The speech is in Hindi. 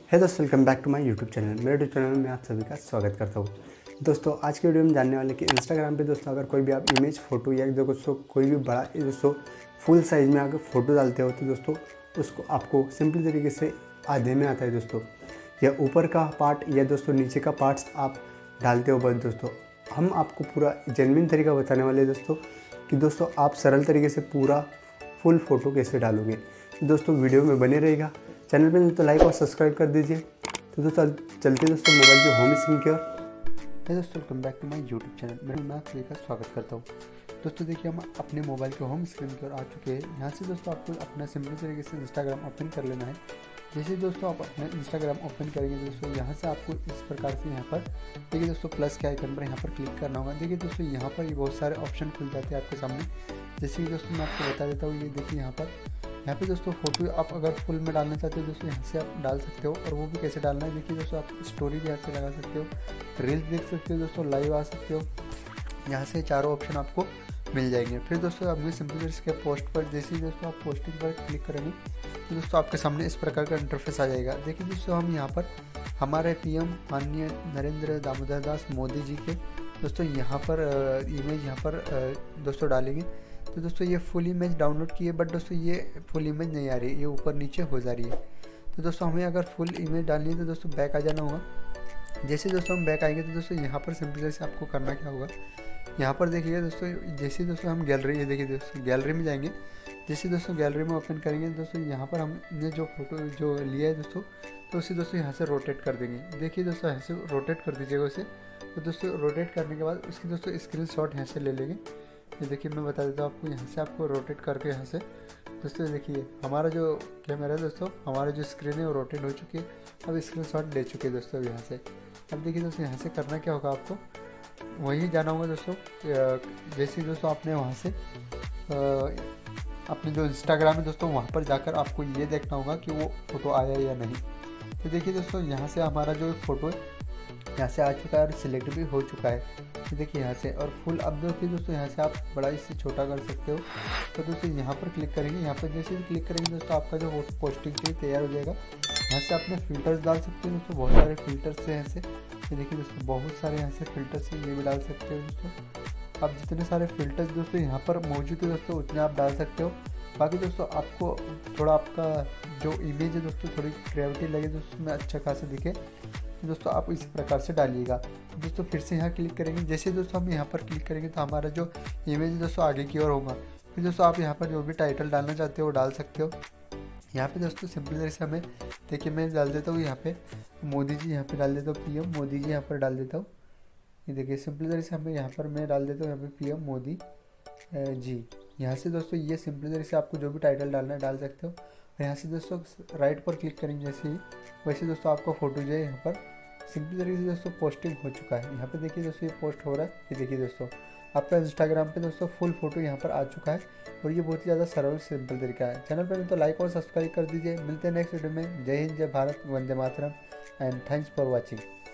है दोस्तों, welcome back to my YouTube channel. मेरे यूट्यूब चैनल में आप सभी का स्वागत करता हूँ। दोस्तों आज के वीडियो में जानने वाले कि इंस्टाग्राम पे दोस्तों अगर कोई भी आप इमेज फ़ोटो या दोस्तों कोई भी बड़ा दोस्तों फुल साइज़ में अगर फ़ोटो डालते हो तो दोस्तों उसको आपको सिंपल तरीके से आधे में आता है दोस्तों, या ऊपर का पार्ट या दोस्तों नीचे का पार्ट्स आप डालते हो। बस दोस्तों हम आपको पूरा जेन्युइन तरीका बताने वाले हैं दोस्तों कि दोस्तों आप सरल तरीके से पूरा फुल फ़ोटो कैसे डालोगे। तो दोस्तों वीडियो में बने रहेगा। चैनल पे तो लाइक और सब्सक्राइब कर दीजिए। तो दोस्तों चलते दोस्तों मोबाइल के होम स्क्रीन की ओर। है दोस्तों, welcome back to my YouTube channel. मैं आप सभी का स्वागत करता हूँ। दोस्तों देखिए, हम अपने मोबाइल के होम स्क्रीन की ओर आ चुके हैं। यहाँ से दोस्तों आपको अपना सिंपल तरीके से इंस्टाग्राम ओपन कर लेना है। जैसे दोस्तों आप अपना इंस्टाग्राम ओपन करेंगे दोस्तों, यहाँ से आपको इस प्रकार से यहाँ पर देखिए दोस्तों प्लस के आइकन पर यहाँ पर क्लिक करना होगा। देखिए दोस्तों यहाँ पर ये बहुत सारे ऑप्शन खुल जाते हैं आपके सामने। जैसे कि दोस्तों मैं आपको बता देता हूँ, ये देखिए यहाँ पे दोस्तों फोटो आप अगर फुल में डालना चाहते हो दोस्तों यहाँ से आप डाल सकते हो। और वो भी कैसे डालना है, देखिए दोस्तों आप स्टोरी भी यहाँ से लगा सकते हो, रील्स देख सकते हो दोस्तों, लाइव आ सकते हो। यहाँ से चारों ऑप्शन आपको मिल जाएंगे। फिर दोस्तों अपने सिंपल इसके पोस्ट पर जैसे ही दोस्तों आप पोस्टिंग पर क्लिक करेंगे तो दोस्तों आपके सामने इस प्रकार का इंटरफेस आ जाएगा। देखिए दोस्तों हम यहाँ पर हमारे पीएम माननीय नरेंद्र दामोदर दास मोदी जी के दोस्तों यहाँ पर इमेज यहाँ पर दोस्तों डालेंगे। तो दोस्तों ये फुल इमेज डाउनलोड की है, बट दोस्तों ये फुल इमेज नहीं आ रही है, ये ऊपर नीचे हो जा रही है। तो दोस्तों हमें अगर फुल इमेज डालनी है तो दोस्तों बैक आ जाना होगा। जैसे दोस्तों हम बैक आएंगे तो दोस्तों यहाँ पर सिंपल से आपको करना क्या होगा, यहाँ पर देखिएगा दोस्तों, जैसे दोस्तों हम गैलरी, ये देखिए दोस्तों गैलरी में जाएंगे। जैसे दोस्तों गैलरी में ओपन करेंगे दोस्तों यहाँ पर हमने जो फोटो जो लिया है दोस्तों, तो उसे दोस्तों यहाँ से रोटेट कर देंगे। देखिए दोस्तों यहाँ से रोटेट कर दीजिएगा उसे। तो दोस्तों रोटेट करने के बाद उसकी दोस्तों स्क्रीनशॉट यहाँ से ले लेंगे। ये देखिए मैं बता देता हूँ आपको, यहाँ से आपको रोटेट करके यहाँ से दोस्तों देखिए हमारा जो कैमरा है दोस्तों, हमारा जो स्क्रीन है वो रोटेट हो चुकी है। अब स्क्रीनशॉट ले चुके हैं दोस्तों यहाँ से। अब देखिए दोस्तों यहाँ से करना क्या होगा, आपको वहीं जाना होगा दोस्तों। जैसे दोस्तों आपने वहाँ से अपने जो इंस्टाग्राम है दोस्तों वहाँ पर जाकर आपको ये देखना होगा कि वो फ़ोटो आया या नहीं। तो देखिए दोस्तों यहाँ से हमारा जो फ़ोटो है यहाँ से आ चुका है और सिलेक्ट भी हो चुका है। तो देखिए यहाँ से और फुल अब देखिए दोस्तों यहाँ से आप बड़ा इससे छोटा कर सकते हो। तो दोस्तों यहाँ पर क्लिक करेंगे, यहाँ पर जैसे भी क्लिक करेंगे दोस्तों आपका जो पोस्टिंग के लिए तैयार हो जाएगा। यहाँ से अपने फ़िल्टर्स डाल सकते हो दोस्तों, बहुत सारे फ़िल्टर्स हैं यहाँ से। ये देखिए दोस्तों बहुत सारे यहाँ से फ़िल्टर्स हैं, ये भी डाल सकते हो दोस्तों। आप जितने सारे फ़िल्टर्स दोस्तों यहाँ पर मौजूद है दोस्तों उतने आप डाल सकते हो। बाकी दोस्तों आपको थोड़ा आपका जो इमेज है दोस्तों थोड़ी क्रिएटिविटी लगे दोस्तों में अच्छा खासा दिखे तो दोस्तों आप इसी प्रकार से डालिएगा। तो दोस्तों फिर से यहाँ क्लिक करेंगे। जैसे दोस्तों हम यहाँ पर क्लिक करेंगे तो हमारा जो इमेज है दोस्तों आगे की ओर होगा। फिर दोस्तों आप यहाँ पर जो भी टाइटल डालना चाहते हो वो डाल सकते हो। यहाँ पे दोस्तों सिंपल तरह से हमें देखिए मैं डाल देता हूँ यहाँ पे मोदी जी, यहाँ पे डाल देता हूँ पीएम मोदी जी, यहाँ पर डाल देता हूँ। ये देखिए सिंपल तरह से हमें यहाँ पर मैं डाल देता हूँ यहाँ पे पीएम मोदी जी। यहाँ से दोस्तों ये सिंपल तरह से आपको जो भी टाइटल डालना है डाल सकते हो। और यहाँ से दोस्तों राइट पर क्लिक करेंगे जैसे ही, वैसे दोस्तों आपका फ़ोटो जो है यहाँ पर सिंपल तरीके से दोस्तों पोस्टिंग हो चुका है। यहाँ पे देखिए दोस्तों ये पोस्ट हो रहा है। ये देखिए दोस्तों आपका इंस्टाग्राम पे दोस्तों फुल फोटो यहाँ पर आ चुका है। और ये बहुत ही ज़्यादा सरल सिंपल तरीका है। चैनल पर तो लाइक और सब्सक्राइब कर दीजिए। मिलते हैं नेक्स्ट वीडियो में। जय हिंद, जय भारत, वंदे मातरम एंड थैंक्स फॉर वॉचिंग।